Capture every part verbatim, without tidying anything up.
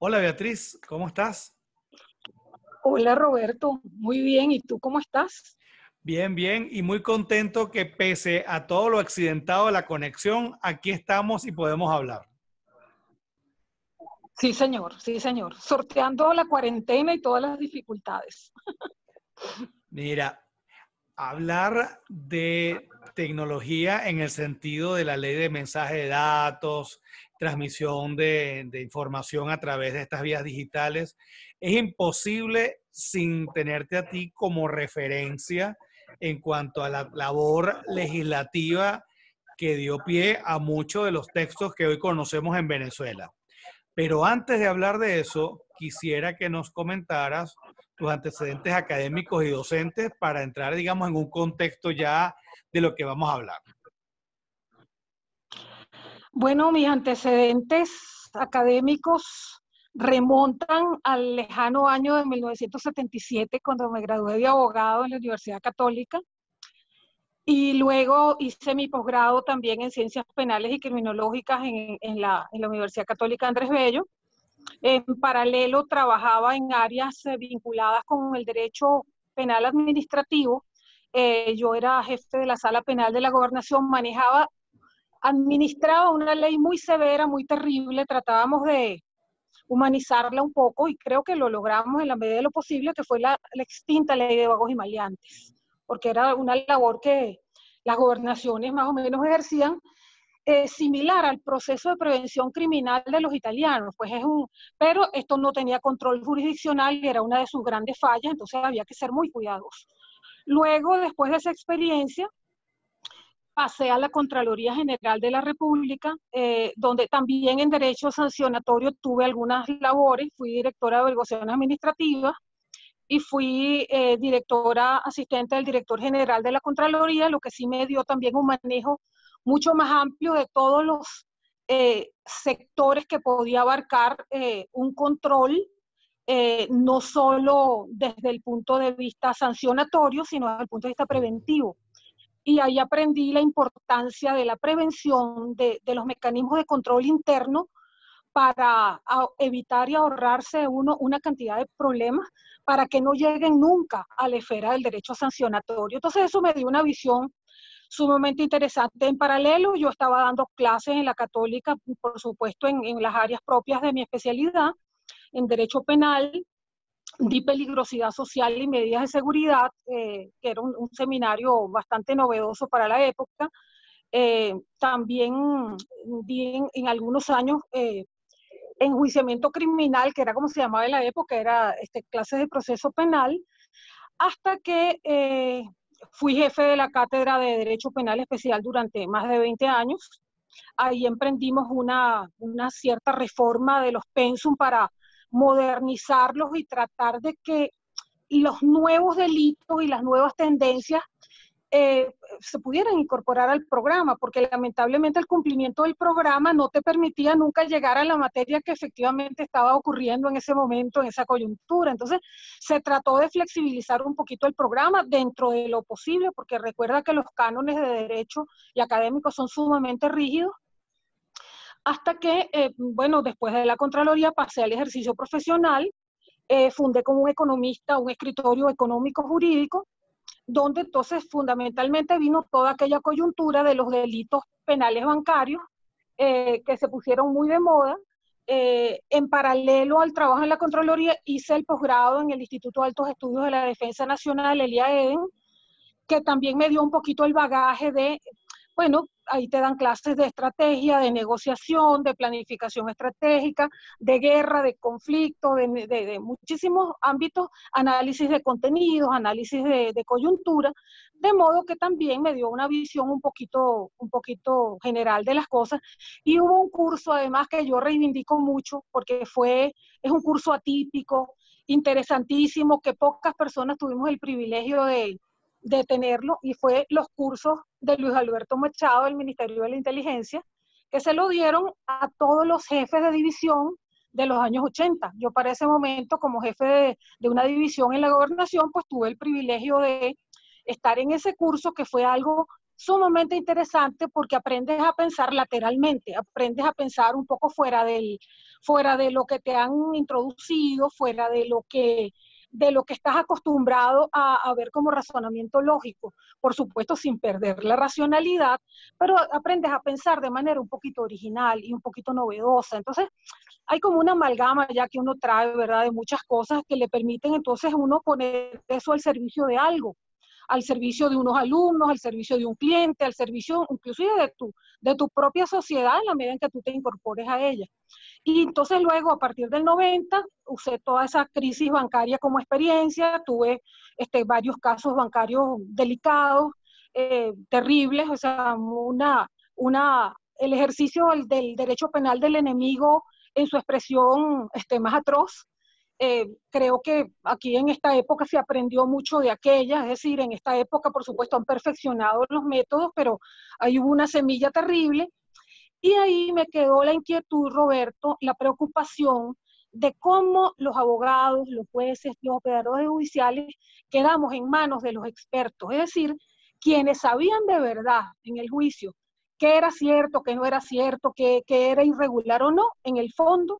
Hola Beatriz, ¿cómo estás? Hola Roberto, muy bien. ¿Y tú cómo estás? Bien, bien, y muy contento que pese a todo lo accidentado de la conexión, aquí estamos y podemos hablar. Sí, señor, sí, señor. Sorteando la cuarentena y todas las dificultades. Mira, hablar de tecnología en el sentido de la ley de mensaje de datos, transmisión de, de información a través de estas vías digitales, es imposible sin tenerte a ti como referencia en cuanto a la labor legislativa que dio pie a muchos de los textos que hoy conocemos en Venezuela. Pero antes de hablar de eso, quisiera que nos comentaras tus antecedentes académicos y docentes para entrar, digamos, en un contexto ya de lo que vamos a hablar. Bueno, mis antecedentes académicos remontan al lejano año de mil novecientos setenta y siete, cuando me gradué de abogado en la Universidad Católica. Y luego hice mi posgrado también en Ciencias Penales y Criminológicas en, en, la, en la Universidad Católica Andrés Bello. En paralelo trabajaba en áreas eh, vinculadas con el derecho penal administrativo. Eh, yo era jefe de la sala penal de la gobernación, manejaba, administraba una ley muy severa, muy terrible, tratábamos de humanizarla un poco y creo que lo logramos en la medida de lo posible, que fue la, la extinta ley de vagos y maleantes, porque era una labor que las gobernaciones más o menos ejercían, eh, similar al proceso de prevención criminal de los italianos, pues es un, pero esto no tenía control jurisdiccional y era una de sus grandes fallas, entonces había que ser muy cuidadosos. Luego, después de esa experiencia, pasé a la Contraloría General de la República, eh, donde también en derecho sancionatorio tuve algunas labores, fui directora de averiguaciones administrativas y fui eh, directora asistente del director general de la Contraloría, lo que sí me dio también un manejo mucho más amplio de todos los eh, sectores que podía abarcar eh, un control, eh, no solo desde el punto de vista sancionatorio, sino desde el punto de vista preventivo. Y ahí aprendí la importancia de la prevención, de, de los mecanismos de control interno para evitar y ahorrarse uno una cantidad de problemas para que no lleguen nunca a la esfera del derecho sancionatorio. Entonces eso me dio una visión sumamente interesante. En paralelo, yo estaba dando clases en la Católica, por supuesto, en, en las áreas propias de mi especialidad, en derecho penal, di peligrosidad social y medidas de seguridad, eh, que era un, un seminario bastante novedoso para la época. Eh, también di en, en algunos años eh, enjuiciamiento criminal, que era como se llamaba en la época, era este, clases de proceso penal, hasta que eh, fui jefe de la Cátedra de Derecho Penal Especial durante más de veinte años. Ahí emprendimos una, una cierta reforma de los pensum para modernizarlos y tratar de que los nuevos delitos y las nuevas tendencias eh, se pudieran incorporar al programa, porque lamentablemente el cumplimiento del programa no te permitía nunca llegar a la materia que efectivamente estaba ocurriendo en ese momento, en esa coyuntura. Entonces, se trató de flexibilizar un poquito el programa dentro de lo posible, porque recuerda que los cánones de derecho y académicos son sumamente rígidos, hasta que, eh, bueno, después de la Contraloría pasé al ejercicio profesional, eh, fundé como un economista un escritorio económico jurídico, donde entonces fundamentalmente vino toda aquella coyuntura de los delitos penales bancarios eh, que se pusieron muy de moda. Eh, en paralelo al trabajo en la Contraloría, hice el posgrado en el Instituto de Altos Estudios de la Defensa Nacional, el I A E D E N, que también me dio un poquito el bagaje de, bueno, ahí te dan clases de estrategia, de negociación, de planificación estratégica, de guerra, de conflicto, de, de, de muchísimos ámbitos, análisis de contenidos, análisis de, de coyuntura, de modo que también me dio una visión un poquito, un poquito general de las cosas. Y hubo un curso además que yo reivindico mucho porque fue, es un curso atípico, interesantísimo, que pocas personas tuvimos el privilegio de, de tenerlo, y fue los cursos de Luis Alberto Machado del Ministerio de la Inteligencia, que se lo dieron a todos los jefes de división de los años ochenta. Yo para ese momento, como jefe de, de una división en la gobernación, pues tuve el privilegio de estar en ese curso, que fue algo sumamente interesante porque aprendes a pensar lateralmente, aprendes a pensar un poco fuera del, fuera de lo que te han introducido, fuera de lo que, de lo que estás acostumbrado a, a ver como razonamiento lógico, por supuesto sin perder la racionalidad, pero aprendes a pensar de manera un poquito original y un poquito novedosa. Entonces, hay como una amalgama ya que uno trae, ¿verdad?, de muchas cosas que le permiten entonces uno poner eso al servicio de algo, al servicio de unos alumnos, al servicio de un cliente, al servicio inclusive de tu, de tu propia sociedad en la medida en que tú te incorpores a ella. Y entonces luego, a partir del noventa, usé toda esa crisis bancaria como experiencia, tuve este, varios casos bancarios delicados, eh, terribles, o sea, una, una, el ejercicio del, del derecho penal del enemigo en su expresión este, más atroz. Eh, creo que aquí en esta época se aprendió mucho de aquella, es decir, en esta época por supuesto han perfeccionado los métodos, pero ahí hubo una semilla terrible. Y ahí me quedó la inquietud, Roberto, la preocupación de cómo los abogados, los jueces, los operadores judiciales quedamos en manos de los expertos, es decir, quienes sabían de verdad en el juicio qué era cierto, qué no era cierto, qué, qué era irregular o no, en el fondo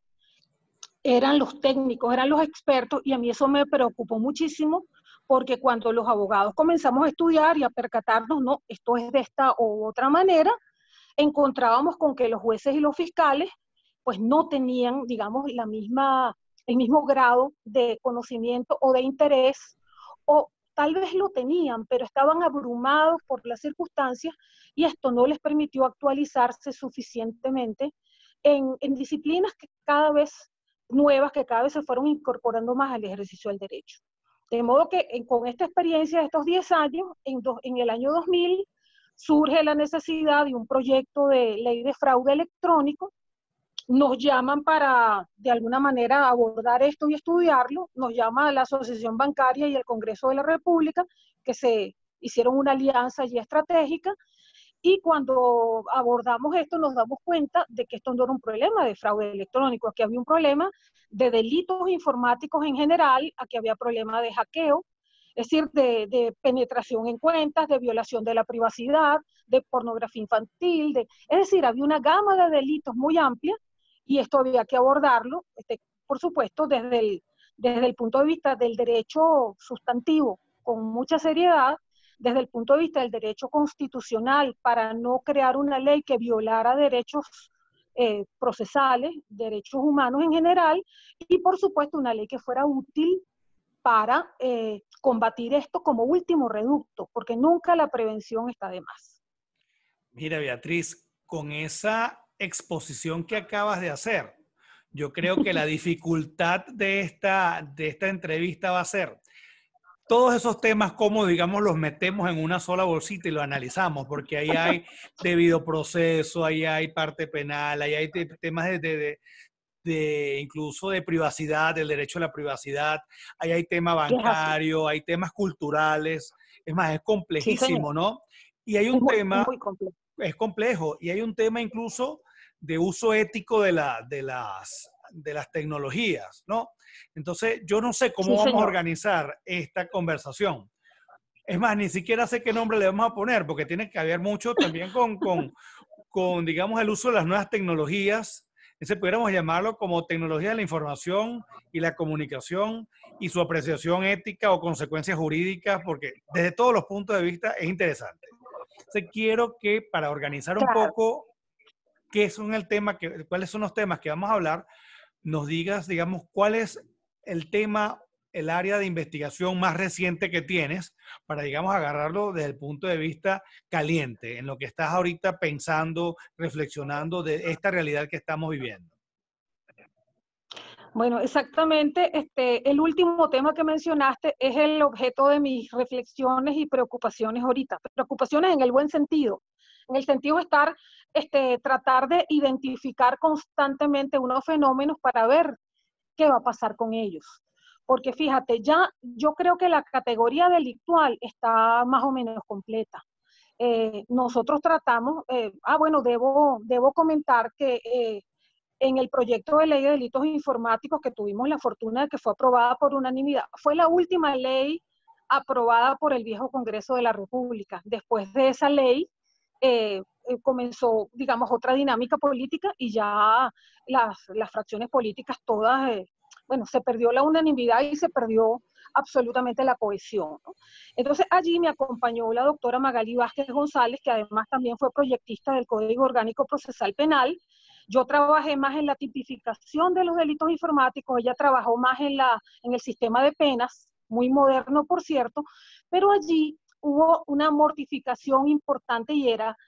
eran los técnicos, eran los expertos, y a mí eso me preocupó muchísimo, porque cuando los abogados comenzamos a estudiar y a percatarnos, no, esto es de esta u otra manera, encontrábamos con que los jueces y los fiscales pues no tenían, digamos, la misma, el mismo grado de conocimiento o de interés, o tal vez lo tenían, pero estaban abrumados por las circunstancias y esto no les permitió actualizarse suficientemente en, en disciplinas que cada vez nuevas, que cada vez se fueron incorporando más al ejercicio del derecho. De modo que en, con esta experiencia de estos diez años, en, do, en el año dos mil, surge la necesidad de un proyecto de ley de fraude electrónico. Nos llaman para, de alguna manera, abordar esto y estudiarlo. Nos llama la Asociación Bancaria y el Congreso de la República, que se hicieron una alianza ya estratégica. Y cuando abordamos esto, nos damos cuenta de que esto no era un problema de fraude electrónico, aquí había un problema de delitos informáticos en general, aquí había problema de hackeo, es decir, de, de penetración en cuentas, de violación de la privacidad, de pornografía infantil, de, es decir, había una gama de delitos muy amplia y esto había que abordarlo, este, por supuesto, desde el, desde el punto de vista del derecho sustantivo, con mucha seriedad, desde el punto de vista del derecho constitucional, para no crear una ley que violara derechos eh, procesales, derechos humanos en general, y por supuesto una ley que fuera útil para eh, combatir esto como último reducto, porque nunca la prevención está de más. Mira, Beatriz, con esa exposición que acabas de hacer, yo creo que la dificultad de esta, de esta entrevista va a ser todos esos temas, como digamos, los metemos en una sola bolsita y lo analizamos, porque ahí hay debido proceso, ahí hay parte penal, ahí hay temas de, de, de, de incluso de privacidad, del derecho a la privacidad, ahí hay tema bancario, hay temas culturales, es más, es complejísimo, sí, ¿no? Y hay un es muy, tema, muy complejo. es complejo, y hay un tema incluso de uso ético de, la, de, las, de las tecnologías, ¿no? Entonces, yo no sé cómo sí, vamos señor. a organizar esta conversación. Es más, ni siquiera sé qué nombre le vamos a poner, porque tiene que haber mucho también con, con, con digamos, el uso de las nuevas tecnologías. Ese pudiéramos llamarlo como tecnología de la información y la comunicación y su apreciación ética o consecuencias jurídicas, porque desde todos los puntos de vista es interesante. Entonces, quiero que para organizar un Claro. poco qué son el tema, que, cuáles son los temas que vamos a hablar, nos digas, digamos, cuál es el tema, el área de investigación más reciente que tienes para, digamos, agarrarlo desde el punto de vista caliente, en lo que estás ahorita pensando, reflexionando de esta realidad que estamos viviendo. Bueno, exactamente, este, el último tema que mencionaste es el objeto de mis reflexiones y preocupaciones ahorita. Preocupaciones en el buen sentido, en el sentido de estar, este, tratar de identificar constantemente unos fenómenos para ver qué va a pasar con ellos. Porque fíjate, ya yo creo que la categoría delictual está más o menos completa. Eh, nosotros tratamos, eh, ah bueno, debo, debo comentar que eh, en el proyecto de ley de delitos informáticos que tuvimos la fortuna de que fue aprobada por unanimidad, fue la última ley aprobada por el viejo Congreso de la República. Después de esa ley, eh, eh, comenzó, digamos, otra dinámica política y ya las, las fracciones políticas todas, eh, bueno, se perdió la unanimidad y se perdió absolutamente la cohesión, ¿no? Entonces allí me acompañó la doctora Magali Vázquez González, que además también fue proyectista del Código Orgánico Procesal Penal. Yo trabajé más en la tipificación de los delitos informáticos, ella trabajó más en, la, en el sistema de penas, muy moderno por cierto, pero allí hubo una mortificación importante y era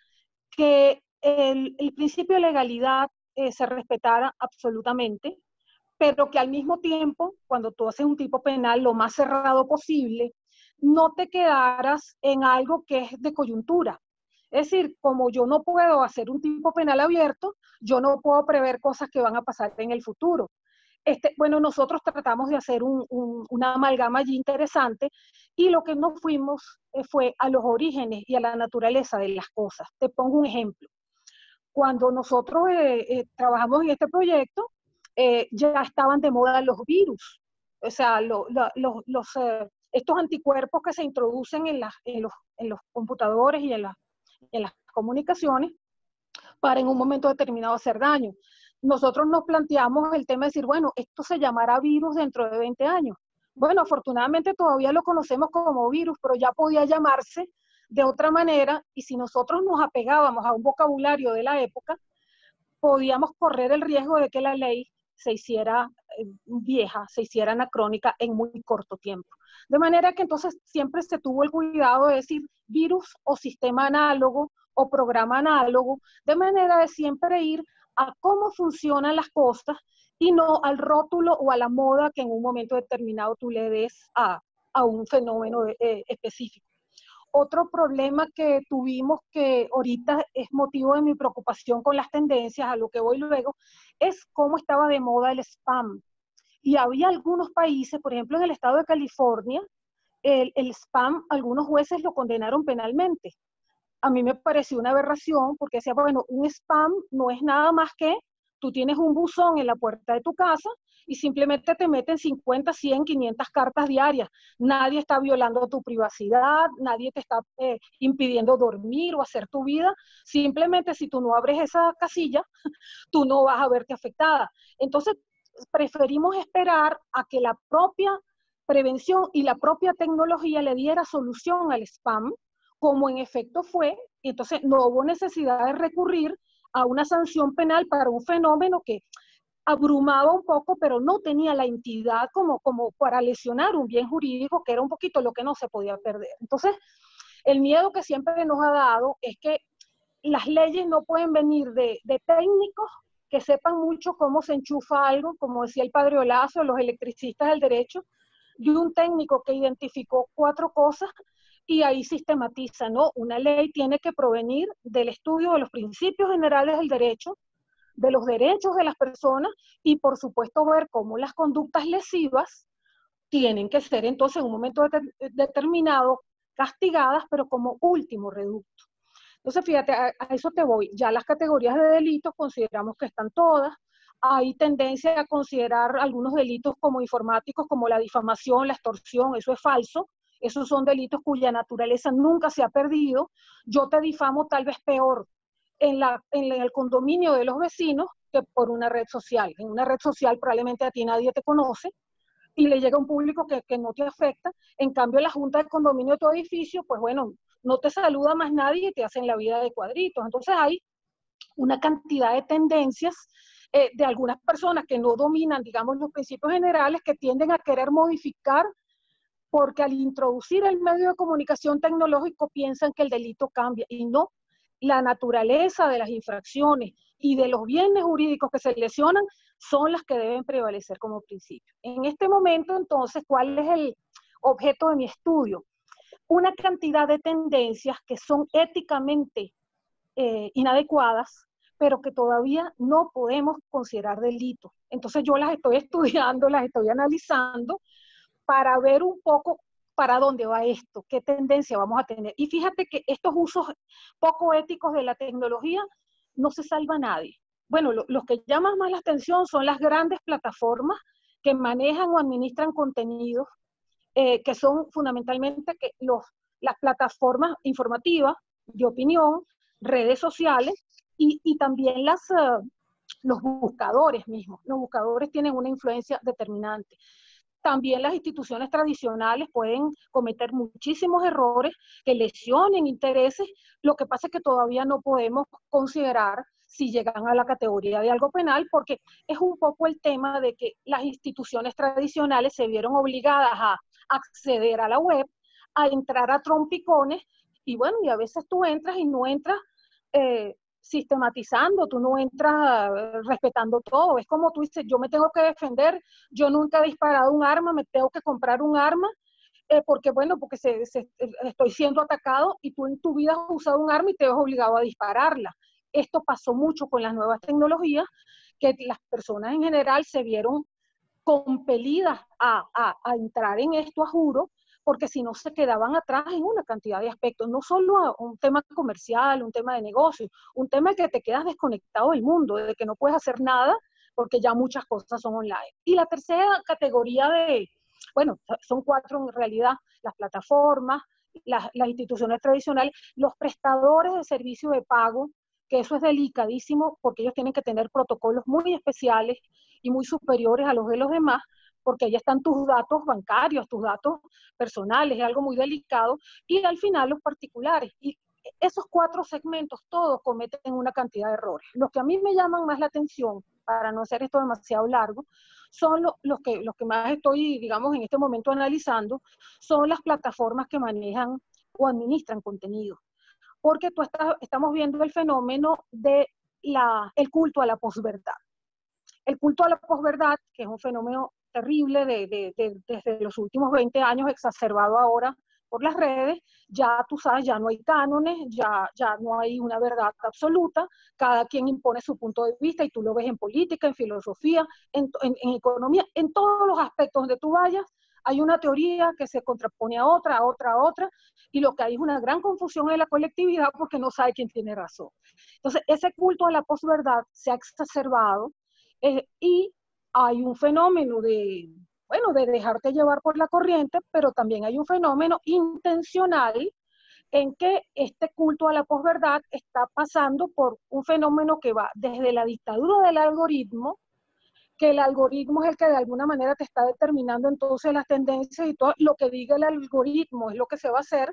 que el, el principio de legalidad eh, se respetara absolutamente, pero que al mismo tiempo, cuando tú haces un tipo penal lo más cerrado posible, no te quedaras en algo que es de coyuntura. Es decir, como yo no puedo hacer un tipo penal abierto, yo no puedo prever cosas que van a pasar en el futuro. Este, bueno, nosotros tratamos de hacer un, un, una amalgama allí interesante y lo que nos fuimos eh, fue a los orígenes y a la naturaleza de las cosas. Te pongo un ejemplo. Cuando nosotros eh, eh, trabajamos en este proyecto, eh, ya estaban de moda los virus, o sea, lo, lo, lo, los, eh, estos anticuerpos que se introducen en, la, en, los, en los computadores y en, la, en las comunicaciones para en un momento determinado hacer daño. Nosotros nos planteamos el tema de decir, bueno, esto se llamará virus dentro de veinte años. Bueno, afortunadamente todavía lo conocemos como virus, pero ya podía llamarse de otra manera, y si nosotros nos apegábamos a un vocabulario de la época, podíamos correr el riesgo de que la ley se hiciera eh, vieja, se hiciera anacrónica en muy corto tiempo. De manera que entonces siempre se tuvo el cuidado de decir virus o sistema análogo o programa análogo, de manera de siempre ir a cómo funcionan las cosas y no al rótulo o a la moda que en un momento determinado tú le des a, a un fenómeno eh, específico. Otro problema que tuvimos, que ahorita es motivo de mi preocupación con las tendencias, a lo que voy luego, es cómo estaba de moda el spam. Y había algunos países, por ejemplo en el estado de California, el, el spam, algunos jueces lo condenaron penalmente. A mí me pareció una aberración porque decía, bueno, un spam no es nada más que tú tienes un buzón en la puerta de tu casa y simplemente te meten cincuenta, cien, quinientas cartas diarias. Nadie está violando tu privacidad, nadie te está eh, impidiendo dormir o hacer tu vida. Simplemente si tú no abres esa casilla, tú no vas a verte afectada. Entonces, preferimos esperar a que la propia prevención y la propia tecnología le diera solución al spam, como en efecto fue, y entonces no hubo necesidad de recurrir a una sanción penal para un fenómeno que abrumaba un poco, pero no tenía la entidad como, como para lesionar un bien jurídico, que era un poquito lo que no se podía perder. Entonces, el miedo que siempre nos ha dado es que las leyes no pueden venir de, de técnicos que sepan mucho cómo se enchufa algo, como decía el padre Olazo, los electricistas del derecho, de un técnico que identificó cuatro cosas y ahí sistematiza, ¿no? Una ley tiene que provenir del estudio de los principios generales del derecho, de los derechos de las personas y por supuesto ver cómo las conductas lesivas tienen que ser entonces en un momento de- determinado castigadas, pero como último reducto. Entonces, fíjate, a, a eso te voy. Ya las categorías de delitos consideramos que están todas. Hay tendencia a considerar algunos delitos como informáticos, como la difamación, la extorsión, eso es falso. Esos son delitos cuya naturaleza nunca se ha perdido. Yo te difamo tal vez peor en, la, en el condominio de los vecinos que por una red social. En una red social probablemente a ti nadie te conoce y le llega a un público que, que no te afecta. En cambio, la junta de condominio de tu edificio, pues bueno, no te saluda más nadie y te hacen la vida de cuadritos. Entonces hay una cantidad de tendencias eh, de algunas personas que no dominan, digamos, los principios generales, que tienden a querer modificar porque al introducir el medio de comunicación tecnológico piensan que el delito cambia y no. La naturaleza de las infracciones y de los bienes jurídicos que se lesionan son las que deben prevalecer como principio. En este momento, entonces, ¿cuál es el objeto de mi estudio? Una cantidad de tendencias que son éticamente eh, inadecuadas, pero que todavía no podemos considerar delito. Entonces yo las estoy estudiando, las estoy analizando para ver un poco para dónde va esto, qué tendencia vamos a tener. Y fíjate que estos usos poco éticos de la tecnología no se salva a nadie. Bueno, lo, los que llaman más la atención son las grandes plataformas que manejan o administran contenidos eh, que son fundamentalmente que los, las plataformas informativas de opinión, redes sociales y, y también las, uh, los buscadores mismos. Los buscadores tienen una influencia determinante. También las instituciones tradicionales pueden cometer muchísimos errores que lesionen intereses. Lo que pasa es que todavía no podemos considerar si llegan a la categoría de algo penal, porque es un poco el tema de que las instituciones tradicionales se vieron obligadas a acceder a la web, a entrar a trompicones, y bueno, y a veces tú entras y no entras eh, sistematizando, tú no entras eh, respetando todo. Es como tú dices, yo me tengo que defender, yo nunca he disparado un arma, me tengo que comprar un arma, eh, porque bueno, porque se, se, estoy siendo atacado y tú en tu vida has usado un arma y te ves obligado a dispararla. Esto pasó mucho con las nuevas tecnologías, que las personas en general se vieron compelidas a, a, a entrar en esto, a juro, porque si no se quedaban atrás en una cantidad de aspectos, no solo un tema comercial, un tema de negocio, un tema que te quedas desconectado del mundo, de que no puedes hacer nada porque ya muchas cosas son online. Y la tercera categoría de, bueno, son cuatro en realidad, las plataformas, las, las instituciones tradicionales, los prestadores de servicio de pago, que eso es delicadísimo porque ellos tienen que tener protocolos muy especiales y muy superiores a los de los demás, porque ahí están tus datos bancarios, tus datos personales, es algo muy delicado, y al final los particulares. Y esos cuatro segmentos todos cometen una cantidad de errores. Los que a mí me llaman más la atención, para no hacer esto demasiado largo, son lo, los, que, los que más estoy, digamos, en este momento analizando, son las plataformas que manejan o administran contenido. Porque tú estás, estamos viendo el fenómeno del de culto a la posverdad. El culto a la posverdad, que es un fenómeno terrible de, de, de, desde los últimos veinte años, exacerbado ahora por las redes, ya tú sabes, ya no hay cánones, ya, ya no hay una verdad absoluta, cada quien impone su punto de vista y tú lo ves en política, en filosofía, en, en, en economía, en todos los aspectos donde tú vayas, hay una teoría que se contrapone a otra, a otra, a otra, y lo que hay es una gran confusión en la colectividad porque no sabe quién tiene razón. Entonces, ese culto a la posverdad se ha exacerbado eh, y hay un fenómeno de, bueno, de dejarte llevar por la corriente, pero también hay un fenómeno intencional en que este culto a la posverdad está pasando por un fenómeno que va desde la dictadura del algoritmo, que el algoritmo es el que de alguna manera te está determinando entonces las tendencias y todo lo que diga el algoritmo es lo que se va a hacer,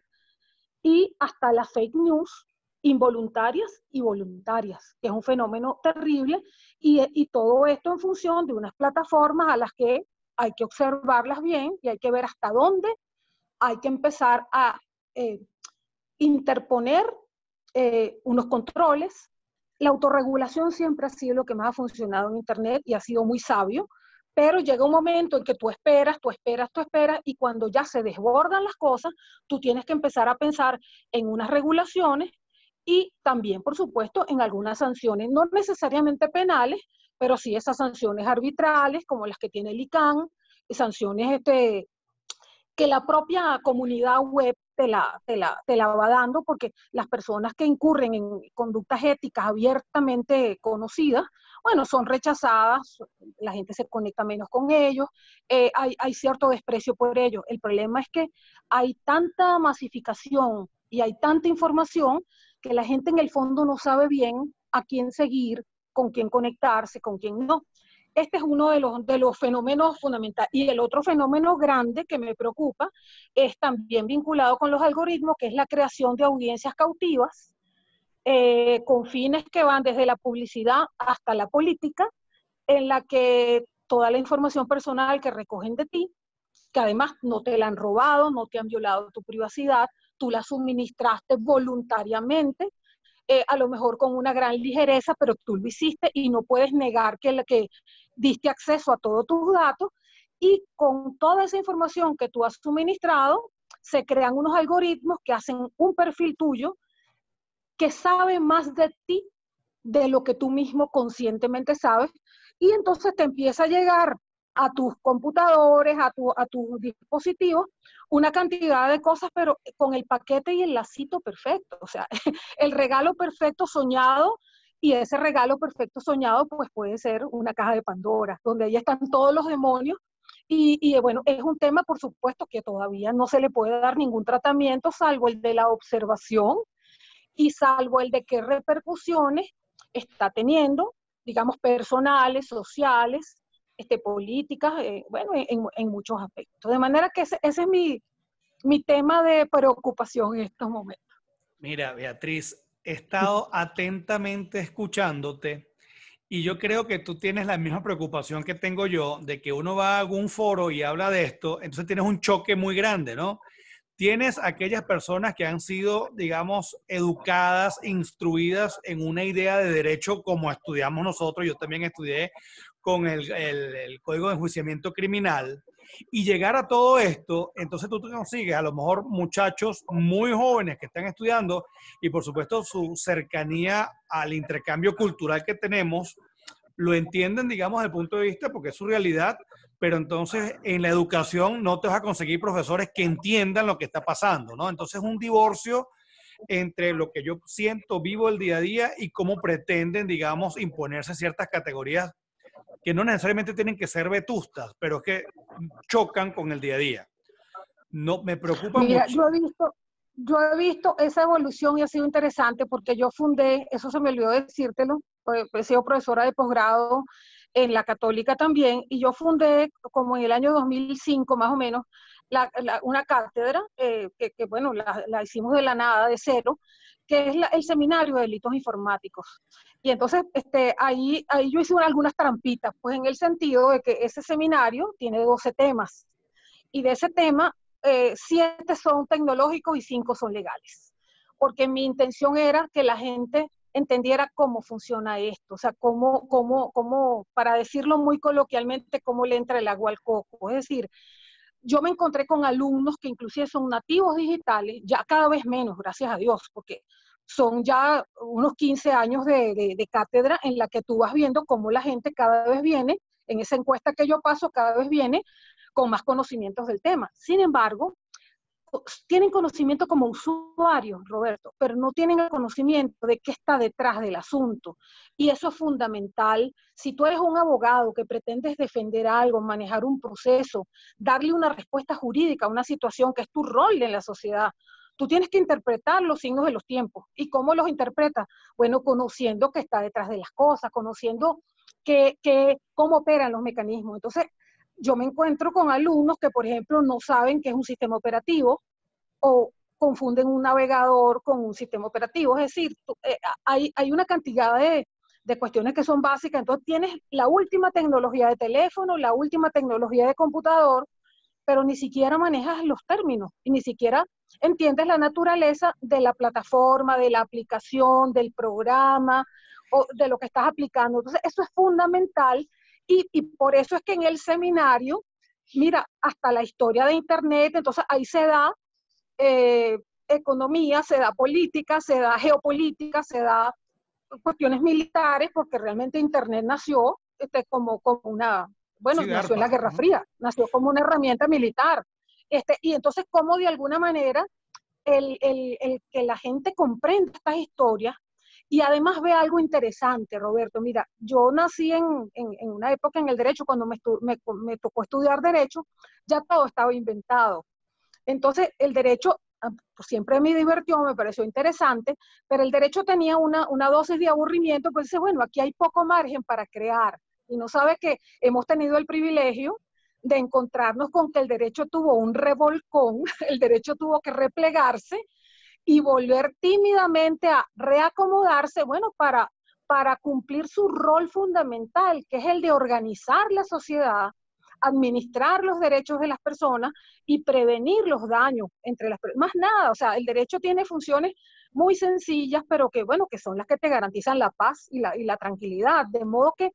y hasta las fake news involuntarias y voluntarias, que es un fenómeno terrible, y, y todo esto en función de unas plataformas a las que hay que observarlas bien y hay que ver hasta dónde hay que empezar a eh, interponer eh, unos controles. La autorregulación siempre ha sido lo que más ha funcionado en Internet y ha sido muy sabio, pero llega un momento en que tú esperas, tú esperas, tú esperas, y cuando ya se desbordan las cosas, tú tienes que empezar a pensar en unas regulaciones y también, por supuesto, en algunas sanciones, no necesariamente penales, pero sí esas sanciones arbitrales, como las que tiene el I C A N, sanciones este, que la propia comunidad web te la, te, la, te la va dando, porque las personas que incurren en conductas éticas abiertamente conocidas, bueno, son rechazadas, la gente se conecta menos con ellos, eh, hay, hay cierto desprecio por ellos. El problema es que hay tanta masificación y hay tanta información que la gente en el fondo no sabe bien a quién seguir, con quién conectarse, con quién no. Este es uno de los, de los fenómenos fundamentales. Y el otro fenómeno grande que me preocupa es también vinculado con los algoritmos, que es la creación de audiencias cautivas, eh, con fines que van desde la publicidad hasta la política, en la que toda la información personal que recogen de ti, que además no te la han robado, no te han violado tu privacidad, tú la suministraste voluntariamente, eh, a lo mejor con una gran ligereza, pero tú lo hiciste y no puedes negar que, que diste acceso a todos tus datos, y con toda esa información que tú has suministrado, se crean unos algoritmos que hacen un perfil tuyo que sabe más de ti de lo que tú mismo conscientemente sabes, y entonces te empieza a llegar a tus computadores, a, tu, a tus dispositivos, una cantidad de cosas, pero con el paquete y el lacito perfecto, o sea, el regalo perfecto soñado, y ese regalo perfecto soñado pues puede ser una caja de Pandora, donde ahí están todos los demonios Y, y bueno, es un tema, por supuesto, que todavía no se le puede dar ningún tratamiento, salvo el de la observación y salvo el de qué repercusiones está teniendo, digamos, personales, sociales, este, políticas, eh, bueno, en, en, muchos aspectos. De manera que ese, ese es mi, mi tema de preocupación en estos momentos. Mira, Beatriz, he estado atentamente escuchándote y yo creo que tú tienes la misma preocupación que tengo yo de que uno va a algún foro y habla de esto, entonces tienes un choque muy grande, ¿no? Tienes aquellas personas que han sido, digamos, educadas, instruidas en una idea de derecho como estudiamos nosotros. Yo también estudié con el, el, el Código de Enjuiciamiento Criminal. Y llegar a todo esto, entonces tú te consigues a lo mejor muchachos muy jóvenes que están estudiando y por supuesto su cercanía al intercambio cultural que tenemos, lo entienden, digamos, desde el punto de vista porque es su realidad, pero entonces en la educación no te vas a conseguir profesores que entiendan lo que está pasando, ¿no? Entonces es un divorcio entre lo que yo siento, vivo el día a día y cómo pretenden, digamos, imponerse ciertas categorías que no necesariamente tienen que ser vetustas, pero que chocan con el día a día. No, me preocupa Mira, mucho. yo he visto, yo he visto esa evolución y ha sido interesante porque yo fundé, eso se me olvidó decírtelo, pues, he sido profesora de posgrado en la Católica también, y yo fundé como en el año dos mil cinco más o menos la, la, una cátedra eh, que, que, bueno, la, la hicimos de la nada, de cero, que es la, el Seminario de Delitos Informáticos. Y entonces este, ahí, ahí yo hice una, algunas trampitas, pues en el sentido de que ese seminario tiene doce temas, y de ese tema, eh, siete son tecnológicos y cinco son legales. Porque mi intención era que la gente entendiera cómo funciona esto, o sea, cómo, cómo, cómo, para decirlo muy coloquialmente, cómo le entra el agua al coco. Es decir, yo me encontré con alumnos que inclusive son nativos digitales, ya cada vez menos, gracias a Dios, porque son ya unos quince años de, de, de cátedra en la que tú vas viendo cómo la gente cada vez viene, en esa encuesta que yo paso, cada vez viene con más conocimientos del tema. Sin embargo, tienen conocimiento como usuarios, Roberto, pero no tienen el conocimiento de qué está detrás del asunto. Y eso es fundamental. Si tú eres un abogado que pretendes defender algo, manejar un proceso, darle una respuesta jurídica a una situación que es tu rol en la sociedad, tú tienes que interpretar los signos de los tiempos. ¿Y cómo los interpretas? Bueno, conociendo qué está detrás de las cosas, conociendo que, que, cómo operan los mecanismos. Entonces, yo me encuentro con alumnos que, por ejemplo, no saben qué es un sistema operativo o confunden un navegador con un sistema operativo. Es decir, tú, eh, hay, hay una cantidad de, de cuestiones que son básicas. Entonces tienes la última tecnología de teléfono, la última tecnología de computador, pero ni siquiera manejas los términos y ni siquiera entiendes la naturaleza de la plataforma, de la aplicación, del programa o de lo que estás aplicando. Entonces, eso es fundamental. Y, y por eso es que en el seminario, mira, hasta la historia de Internet, entonces ahí se da eh, economía, se da política, se da geopolítica, se da cuestiones militares, porque realmente Internet nació este, como, como una, bueno, Sí, nació en la DARPA. Guerra Uh-huh. Fría, nació como una herramienta militar. Este, y entonces, cómo de alguna manera el, el, el que la gente comprenda estas historias y además ve algo interesante, Roberto. Mira, yo nací en, en, en una época en el derecho, cuando me, me, me tocó estudiar derecho, ya todo estaba inventado. Entonces, el derecho siempre me divirtió, me pareció interesante, pero el derecho tenía una, una dosis de aburrimiento, pues dice, bueno, aquí hay poco margen para crear. Y no sabe que hemos tenido el privilegio de encontrarnos con que el derecho tuvo un revolcón, el derecho tuvo que replegarse y volver tímidamente a reacomodarse, bueno, para, para cumplir su rol fundamental, que es el de organizar la sociedad, administrar los derechos de las personas y prevenir los daños entre las personas. Más nada, o sea, el derecho tiene funciones muy sencillas, pero que, bueno, que son las que te garantizan la paz y la, y la tranquilidad. De modo que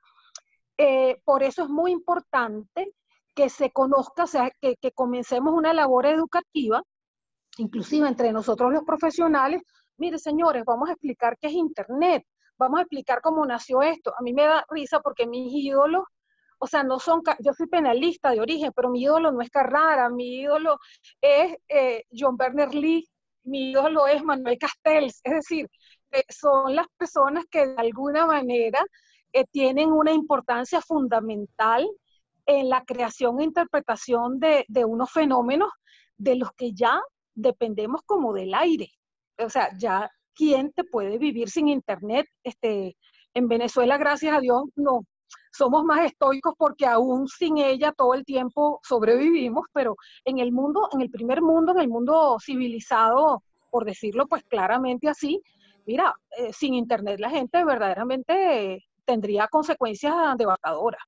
eh, por eso es muy importante que se conozca, o sea, que, que comencemos una labor educativa, inclusive entre nosotros los profesionales. Mire, señores, vamos a explicar qué es Internet, vamos a explicar cómo nació esto. A mí me da risa porque mis ídolos, o sea, no son, yo soy penalista de origen, pero mi ídolo no es Carrara, mi ídolo es eh, John Berners-Lee, mi ídolo es Manuel Castells, es decir, eh, son las personas que de alguna manera eh, tienen una importancia fundamental en la creación e interpretación de, de unos fenómenos de los que ya dependemos como del aire. O sea, ya, ¿quién te puede vivir sin internet? Este, en Venezuela, gracias a Dios, no. Somos más estoicos porque aún sin ella todo el tiempo sobrevivimos, pero en el mundo, en el primer mundo, en el mundo civilizado, por decirlo pues claramente así, mira, eh, sin internet la gente verdaderamente eh, tendría consecuencias devastadoras.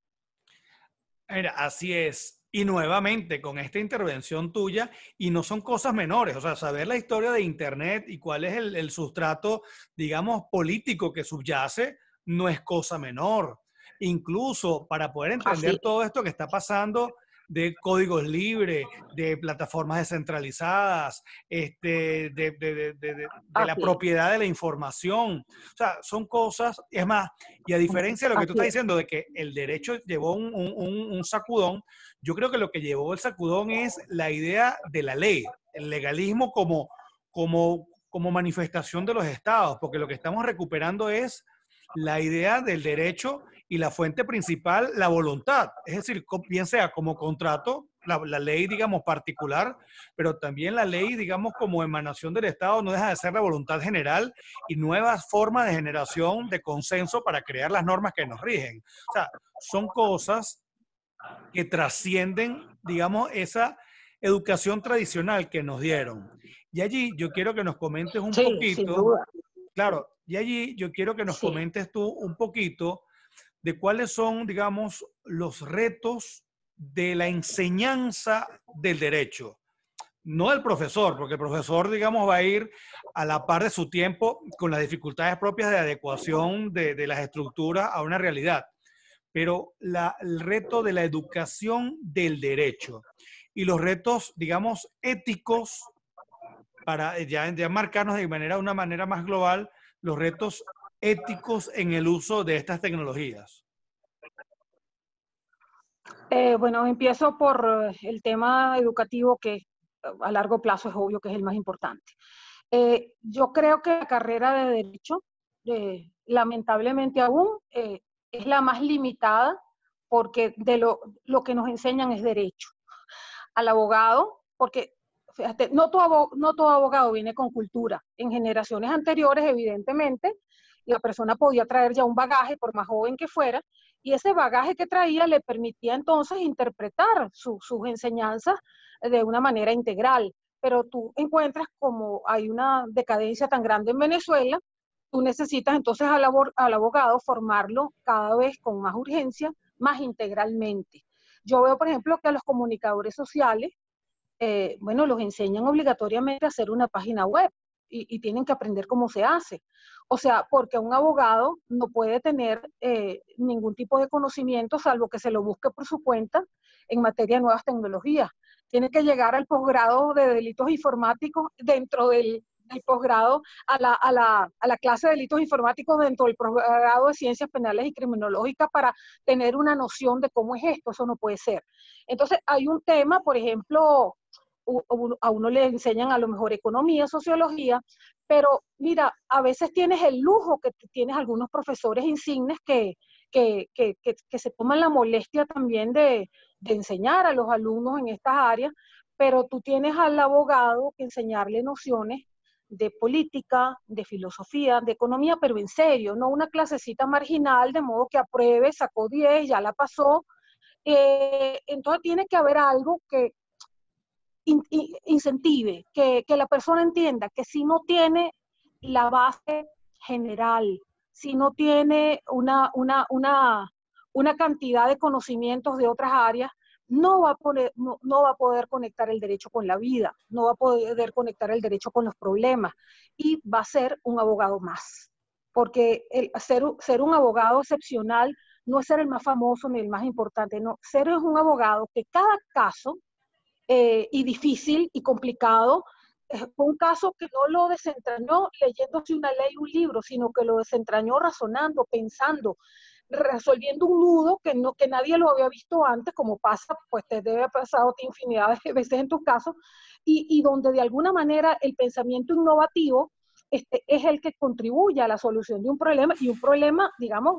Mira, así es. Y nuevamente, con esta intervención tuya, y no son cosas menores, o sea, saber la historia de Internet y cuál es el, el sustrato, digamos, político que subyace, no es cosa menor. Incluso para poder Así entender todo esto que está pasando de códigos libres, de plataformas descentralizadas, este, de, de, de, de, de la Así es, propiedad de la información. O sea, son cosas, es más, y a diferencia de lo que tú así estás es. diciendo de que el derecho llevó un, un, un sacudón, yo creo que lo que llevó el sacudón es la idea de la ley, el legalismo como, como, como manifestación de los estados, porque lo que estamos recuperando es la idea del derecho y la fuente principal, la voluntad. Es decir, bien sea como contrato, la, la ley, digamos, particular, pero también la ley, digamos, como emanación del Estado, no deja de ser la voluntad general y nuevas formas de generación de consenso para crear las normas que nos rigen. O sea, son cosas que trascienden, digamos, esa educación tradicional que nos dieron. Y allí yo quiero que nos comentes un Sí, sin poquito, duda. claro, y allí yo quiero que nos Sí. comentes tú un poquito de cuáles son, digamos, los retos de la enseñanza del derecho. No del profesor, porque el profesor, digamos, va a ir a la par de su tiempo con las dificultades propias de adecuación de, de las estructuras a una realidad, pero la, el reto de la educación del derecho y los retos, digamos, éticos para ya, ya marcarnos de manera, una manera más global los retos éticos en el uso de estas tecnologías. Eh, bueno, empiezo por eh, el tema educativo que eh, a largo plazo es obvio que es el más importante. Eh, yo creo que la carrera de Derecho, eh, lamentablemente aún, eh, es la más limitada porque de lo, lo que nos enseñan es Derecho. Al abogado, porque fíjate, no todo, no todo abogado viene con cultura. En generaciones anteriores, evidentemente, la persona podía traer ya un bagaje, por más joven que fuera, y ese bagaje que traía le permitía entonces interpretar su, sus enseñanzas de una manera integral. Pero tú encuentras como hay una decadencia tan grande en Venezuela, tú necesitas entonces al, al abogado formarlo cada vez con más urgencia, más integralmente. Yo veo, por ejemplo, que a los comunicadores sociales, eh, bueno, los enseñan obligatoriamente a hacer una página web y, y, tienen que aprender cómo se hace. O sea, porque un abogado no puede tener eh, ningún tipo de conocimiento salvo que se lo busque por su cuenta en materia de nuevas tecnologías. Tiene que llegar al posgrado de delitos informáticos dentro del, del posgrado, a la, a, la, a la clase de delitos informáticos dentro del posgrado de ciencias penales y criminológicas para tener una noción de cómo es esto. Eso no puede ser. Entonces, hay un tema, por ejemplo, a uno le enseñan a lo mejor economía, sociología, pero mira, a veces tienes el lujo que tienes algunos profesores insignes que, que, que, que, que se toman la molestia también de, de enseñar a los alumnos en estas áreas, pero tú tienes al abogado que enseñarle nociones de política, de filosofía, de economía, pero en serio, no una clasecita marginal, de modo que apruebe, sacó diez, ya la pasó. Eh, entonces tiene que haber algo que in, in, incentive, que, que la persona entienda que si no tiene la base general, si no tiene una, una, una, una cantidad de conocimientos de otras áreas, no va, a poner, no, no va a poder conectar el derecho con la vida, no va a poder conectar el derecho con los problemas y va a ser un abogado más. Porque el, ser, ser un abogado excepcional no es ser el más famoso ni el más importante, no, ser es un abogado que cada caso eh, y difícil y complicado, fue un caso que no lo desentrañó leyéndose una ley, un libro, sino que lo desentrañó razonando, pensando, resolviendo un nudo que, no, que nadie lo había visto antes, como pasa, pues te debe haber pasado infinidad de veces en tus casos, y, y donde de alguna manera el pensamiento innovativo este, es el que contribuye a la solución de un problema, y un problema, digamos,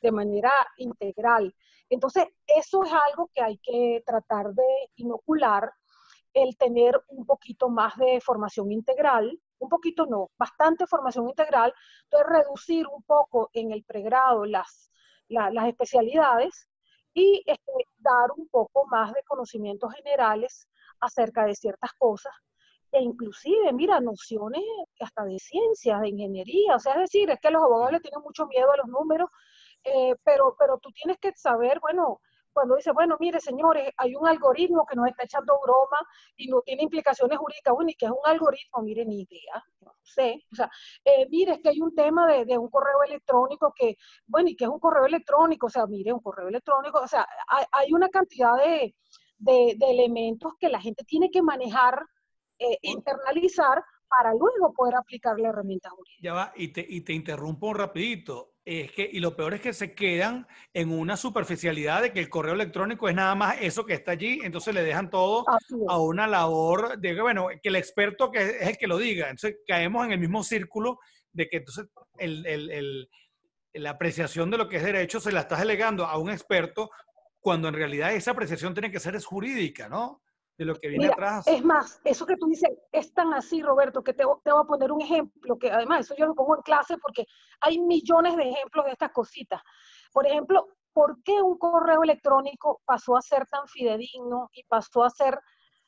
de manera integral. Entonces, eso es algo que hay que tratar de inocular, el tener un poquito más de formación integral, un poquito no, bastante formación integral, entonces reducir un poco en el pregrado las, la, las especialidades y este, dar un poco más de conocimientos generales acerca de ciertas cosas e inclusive, mira, nociones hasta de ciencias, de ingeniería, o sea, es decir, es que los abogados le tienen mucho miedo a los números, eh, pero, pero tú tienes que saber, bueno, cuando dice, bueno, mire, señores, hay un algoritmo que nos está echando broma y no tiene implicaciones jurídicas, bueno, ¿y qué es un algoritmo? Mire, ni idea, no sé, o sea, eh, mire, es que hay un tema de, de un correo electrónico que, bueno, ¿y qué es un correo electrónico? O sea, mire, un correo electrónico, o sea, hay, hay una cantidad de, de, de elementos que la gente tiene que manejar, eh, internalizar, para luego poder aplicar la herramienta jurídica. Ya va, y te, y te interrumpo un rapidito. Es que, y lo peor es que se quedan en una superficialidad de que el correo electrónico es nada más eso que está allí, entonces le dejan todo a una labor de que, bueno, que el experto que es el que lo diga. Entonces caemos en el mismo círculo de que entonces el, el, el, la apreciación de lo que es derecho se la estás delegando a un experto cuando en realidad esa apreciación tiene que ser es jurídica, ¿no? De lo que viene Mira, atrás. es más, eso que tú dices es tan así, Roberto, que te, te voy a poner un ejemplo, que además eso yo lo pongo en clase porque hay millones de ejemplos de estas cositas. Por ejemplo, ¿por qué un correo electrónico pasó a ser tan fidedigno y pasó a ser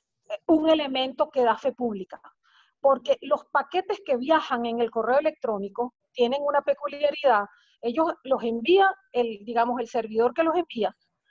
un elemento que da fe pública? Porque los paquetes que viajan en el correo electrónico tienen una peculiaridad. Ellos los envía, el, digamos, el servidor que los envía,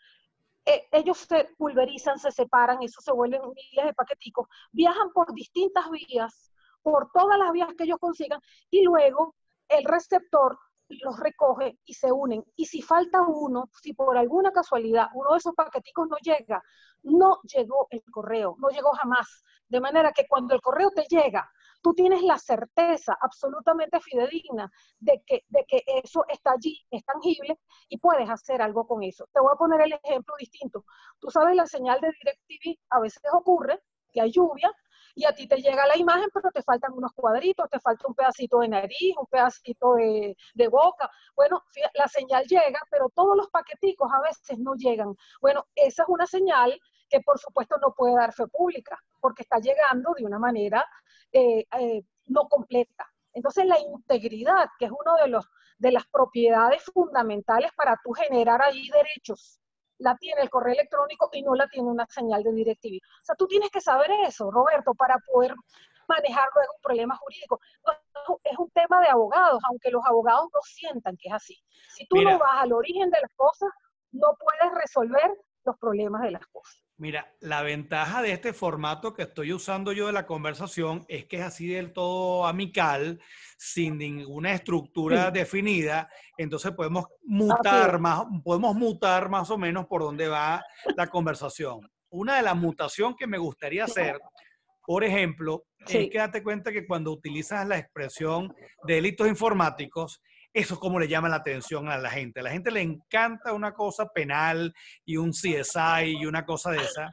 eh, ellos se pulverizan, se separan, eso se vuelven miles de paqueticos, viajan por distintas vías, por todas las vías que ellos consigan, y luego el receptor los recoge y se unen. Y si falta uno, si por alguna casualidad uno de esos paqueticos no llega, no llegó el correo, no llegó jamás. De manera que cuando el correo te llega, tú tienes la certeza absolutamente fidedigna de que, de que eso está allí, es tangible y puedes hacer algo con eso. Te voy a poner el ejemplo distinto. Tú sabes, la señal de DirecTV a veces ocurre que hay lluvia y a ti te llega la imagen, pero te faltan unos cuadritos, te falta un pedacito de nariz, un pedacito de, de boca. Bueno, la señal llega, pero todos los paqueticos a veces no llegan. Bueno, esa es una señal que por supuesto no puede dar fe pública, porque está llegando de una manera eh, eh, no completa. Entonces la integridad, que es uno de los de las propiedades fundamentales para tú generar ahí derechos, la tiene el correo electrónico y no la tiene una señal de DirecTV. O sea, tú tienes que saber eso, Roberto, para poder manejar luego un problema jurídico. Es un tema de abogados, aunque los abogados no sientan que es así. Si tú Mira, no vas al origen de las cosas, no puedes resolver los problemas de las cosas. Mira, la ventaja de este formato que estoy usando yo de la conversación es que es así del todo amical, sin ninguna estructura Sí. definida. Entonces podemos mutar más, podemos mutar más o menos por dónde va la conversación. Una de las mutaciones que me gustaría hacer, por ejemplo, sí. es que date cuenta que cuando utilizas la expresión delitos informáticos, eso es como le llama la atención a la gente. A la gente le encanta una cosa penal y un C S I y una cosa de esa.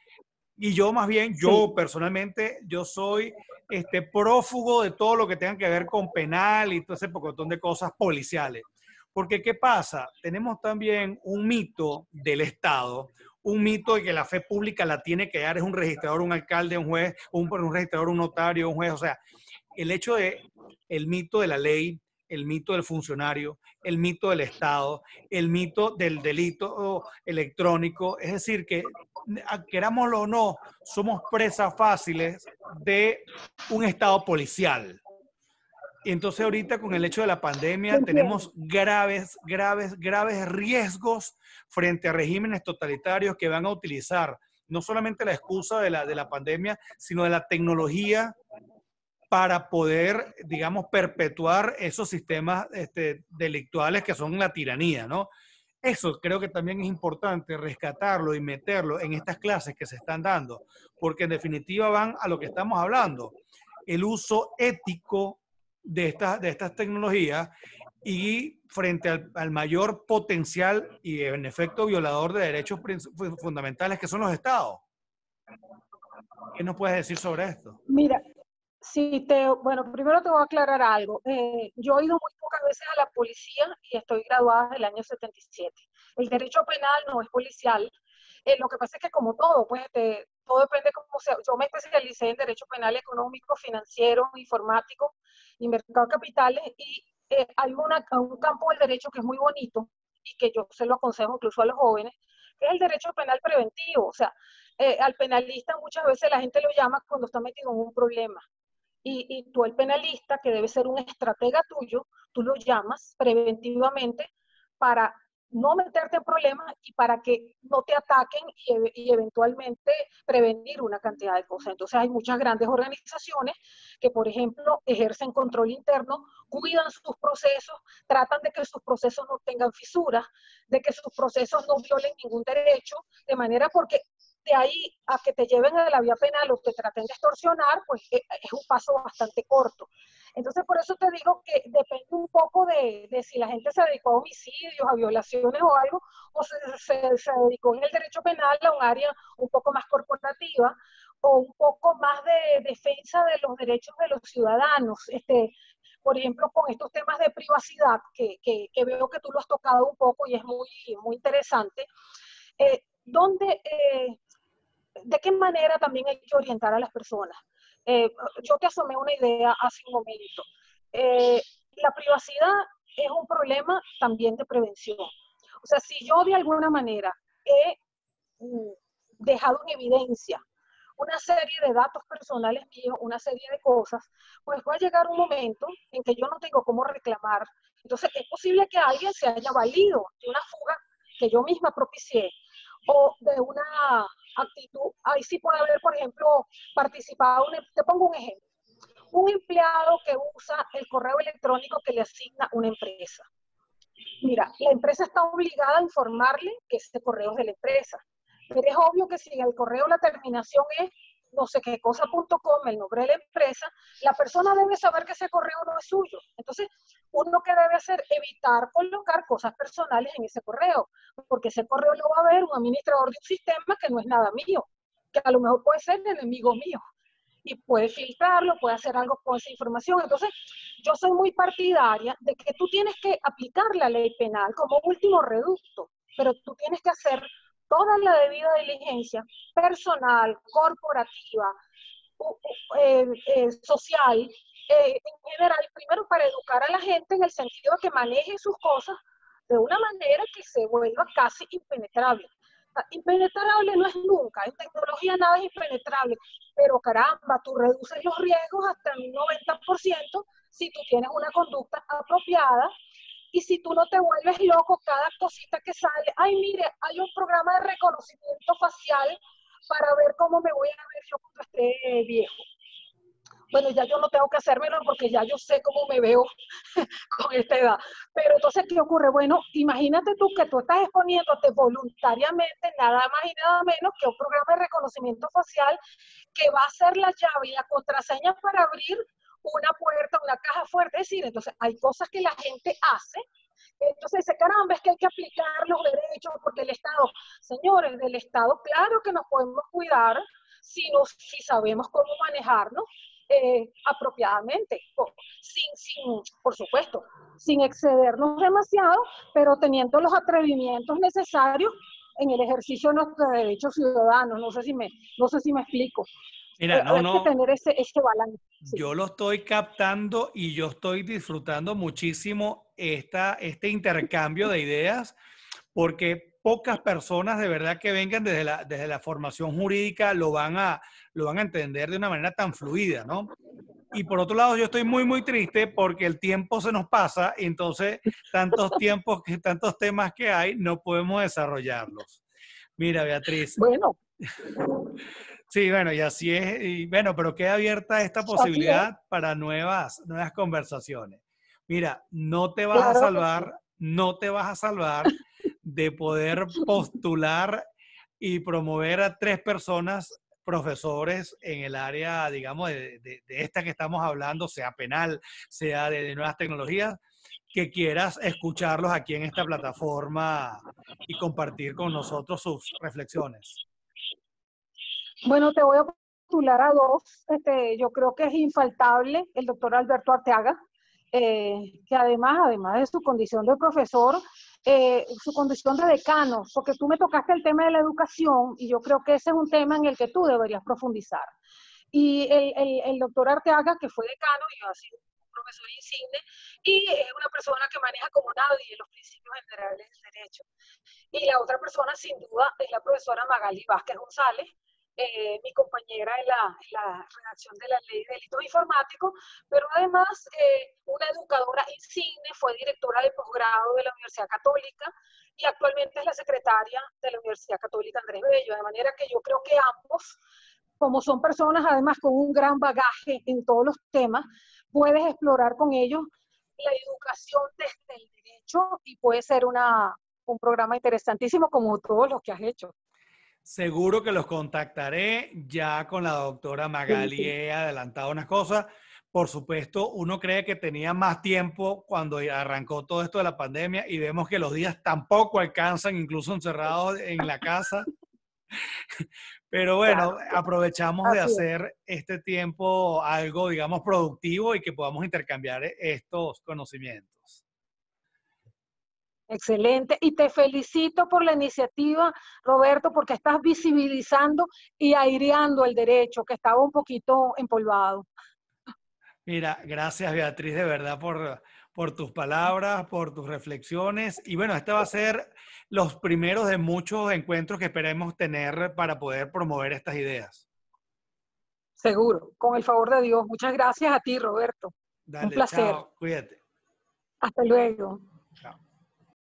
Y yo más bien, yo sí. personalmente, yo soy este, prófugo de todo lo que tenga que ver con penal y todo ese pocotón de cosas policiales. Porque ¿qué pasa? Tenemos también un mito del Estado, un mito de que la fe pública la tiene que dar es un registrador, un alcalde, un juez, un, un registrador, un notario, un juez. O sea, el hecho de el mito de la ley, el mito del funcionario, el mito del Estado, el mito del delito electrónico. Es decir, que querámoslo o no, somos presas fáciles de un Estado policial. Y entonces ahorita con el hecho de la pandemia tenemos graves, graves, graves riesgos frente a regímenes totalitarios que van a utilizar no solamente la excusa de la, de la pandemia, sino de la tecnología para poder, digamos, perpetuar esos sistemas este, delictuales que son la tiranía, ¿no? Eso creo que también es importante rescatarlo y meterlo en estas clases que se están dando, porque en definitiva van a lo que estamos hablando, el uso ético de estas, de estas tecnologías y frente al, al mayor potencial y en efecto violador de derechos fundamentales que son los estados. ¿Qué nos puedes decir sobre esto? Mira, Sí, te, bueno, primero te voy a aclarar algo. Eh, yo he ido muy pocas veces a la policía y estoy graduada desde el año setenta y siete. El derecho penal no es policial. Eh, lo que pasa es que como todo, pues este, todo depende cómo sea. Yo me especialicé en derecho penal económico, financiero, informático y mercado de capitales y eh, hay una, un campo del derecho que es muy bonito y que yo se lo aconsejo incluso a los jóvenes, que es el derecho penal preventivo. O sea, eh, al penalista muchas veces la gente lo llama cuando está metido en un problema y, y tú el penalista, que debe ser un estratega tuyo, tú lo llamas preventivamente para no meterte en problemas y para que no te ataquen y, y eventualmente prevenir una cantidad de cosas. Entonces hay muchas grandes organizaciones que, por ejemplo, ejercen control interno, cuidan sus procesos, tratan de que sus procesos no tengan fisuras, de que sus procesos no violen ningún derecho, de manera porque de ahí a que te lleven a la vía penal o te traten de extorsionar, pues es un paso bastante corto. Entonces, por eso te digo que depende un poco de, de si la gente se dedicó a homicidios, a violaciones o algo, o se, se, se dedicó en el derecho penal a un área un poco más corporativa o un poco más de defensa de los derechos de los ciudadanos. Este, por ejemplo, con estos temas de privacidad, que, que, que veo que tú lo has tocado un poco y es muy, muy interesante, eh, donde... Eh, ¿de qué manera también hay que orientar a las personas? Eh, yo te asomé una idea hace un momento. Eh, la privacidad es un problema también de prevención. O sea, si yo de alguna manera he mm, dejado en evidencia una serie de datos personales míos, una serie de cosas, pues va a llegar un momento en que yo no tengo cómo reclamar. Entonces, es posible que alguien se haya valido de una fuga que yo misma propicié o de una actitud. Ahí sí puede haber, por ejemplo, participado, un, te pongo un ejemplo, un empleado que usa el correo electrónico que le asigna una empresa. Mira, la empresa está obligada a informarle que ese correo es de la empresa, pero es obvio que si el correo, la terminación es no sé qué cosa punto com, el nombre de la empresa, la persona debe saber que ese correo no es suyo. Entonces, uno que debe hacer, evitar colocar cosas personales en ese correo, porque ese correo lo va a ver un administrador de un sistema que no es nada mío, que a lo mejor puede ser enemigo mío, y puede filtrarlo, puede hacer algo con esa información. Entonces, yo soy muy partidaria de que tú tienes que aplicar la ley penal como último reducto, pero tú tienes que hacer toda la debida diligencia personal, corporativa, eh, eh, social, eh, en general, primero para educar a la gente en el sentido de que maneje sus cosas de una manera que se vuelva casi impenetrable. Impenetrable no es nunca, en tecnología nada es impenetrable, pero caramba, tú reduces los riesgos hasta un noventa por ciento si tú tienes una conducta apropiada y si tú no te vuelves loco cada cosita que sale. Ay, mire, hay un programa de reconocimiento facial para ver cómo me voy a ver yo cuando esté viejo. Bueno, ya yo no tengo que hacérmelo porque ya yo sé cómo me veo con esta edad. Pero entonces, ¿qué ocurre? Bueno, imagínate tú que tú estás exponiéndote voluntariamente, nada más y nada menos que un programa de reconocimiento facial que va a ser la llave y la contraseña para abrir una puerta, una caja fuerte. Es decir, entonces hay cosas que la gente hace. Entonces dice, caramba, es que hay que aplicar los derechos porque el Estado, señores, del Estado, claro que nos podemos cuidar si, nos, si sabemos cómo manejarnos eh, apropiadamente, sin, sin, por supuesto, sin excedernos demasiado, pero teniendo los atrevimientos necesarios en el ejercicio de nuestros derechos ciudadanos. No sé si me, no sé si me explico. Mira, no, Hay no, que tener ese, ese balance. Sí. Yo lo estoy captando y yo estoy disfrutando muchísimo esta, este intercambio de ideas, porque pocas personas de verdad que vengan desde la, desde la formación jurídica lo van, a, lo van a entender de una manera tan fluida, ¿no? Y por otro lado, yo estoy muy, muy triste porque el tiempo se nos pasa, y entonces tantos tiempos, tantos temas que hay, no podemos desarrollarlos. Mira, Beatriz. Bueno. Sí, bueno, y así es. Y bueno, pero queda abierta esta posibilidad para nuevas, nuevas conversaciones. Mira, no te vas a Claro que salvar, sí. no te vas a salvar de poder postular y promover a tres personas, profesores en el área, digamos, de, de, de esta que estamos hablando, sea penal, sea de, de nuevas tecnologías, que quieras escucharlos aquí en esta plataforma y compartir con nosotros sus reflexiones. Bueno, te voy a postular a dos. Este, yo creo que es infaltable el doctor Alberto Arteaga, eh, que además, además de su condición de profesor, eh, su condición de decano, porque tú me tocaste el tema de la educación y yo creo que ese es un tema en el que tú deberías profundizar. Y el, el, el doctor Arteaga, que fue decano y ha sido un profesor insigne, y es una persona que maneja como nadie los principios generales del derecho. Y la otra persona, sin duda, es la profesora Magali Vázquez González, eh, mi compañera en la, en la redacción de la ley de delitos informáticos, pero además eh, una educadora insigne, fue directora de posgrado de la Universidad Católica y actualmente es la secretaria de la Universidad Católica Andrés Bello, de manera que yo creo que ambos, como son personas además con un gran bagaje en todos los temas, puedes explorar con ellos la educación desde el derecho y puede ser una, un programa interesantísimo como todos los que has hecho. Seguro que los contactaré ya con la doctora Magali. Sí, sí. He adelantado unas cosas. Por supuesto, uno cree que tenía más tiempo cuando arrancó todo esto de la pandemia y vemos que los días tampoco alcanzan, incluso encerrados en la casa. Pero bueno, claro, aprovechamos de hacer este tiempo algo, digamos, productivo y que podamos intercambiar estos conocimientos. Excelente. Y te felicito por la iniciativa, Roberto, porque estás visibilizando y aireando el derecho, que estaba un poquito empolvado. Mira, gracias, Beatriz, de verdad, por, por tus palabras, por tus reflexiones. Y bueno, este va a ser los primeros de muchos encuentros que esperemos tener para poder promover estas ideas. Seguro, con el favor de Dios. Muchas gracias a ti, Roberto. Dale, un placer. Chao, cuídate. Hasta luego. Chao.